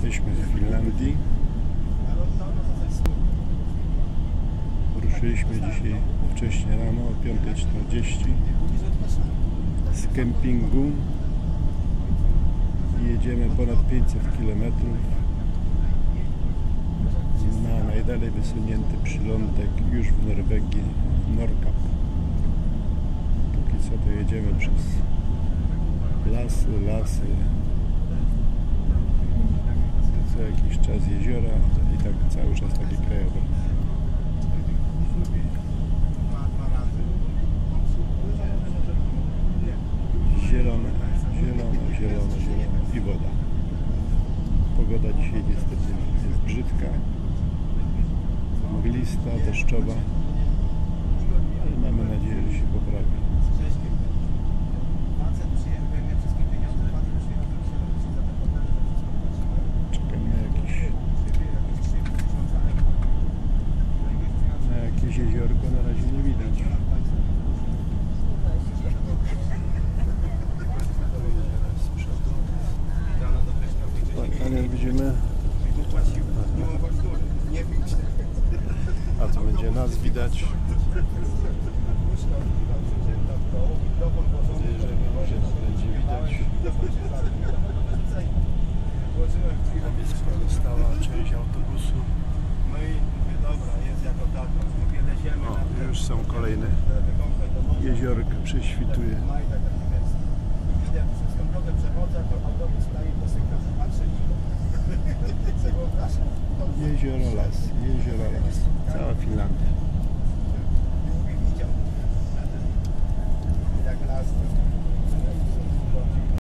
Jesteśmy w Finlandii. Ruszyliśmy dzisiaj wcześnie rano o 5:40 z kempingu i jedziemy ponad 500 km na najdalej wysunięty przylądek już w Norwegii, Nordkapp. Póki co to jedziemy przez lasy, co jakiś czas jeziora i tak cały czas taki krajobraz. Zielone i woda. Pogoda dzisiaj niestety jest brzydka, mglista, deszczowa, ale mamy nadzieję, że się poprawi. Czekam na jakieś jeziorko, na razie nie widać. Jak widzimy, a to będzie nas widać. Podejrzewam, że nas będzie widać. Pozostała część autobusu. O, już są kolejne jeziorka, prześwituje. Jezioro las, cały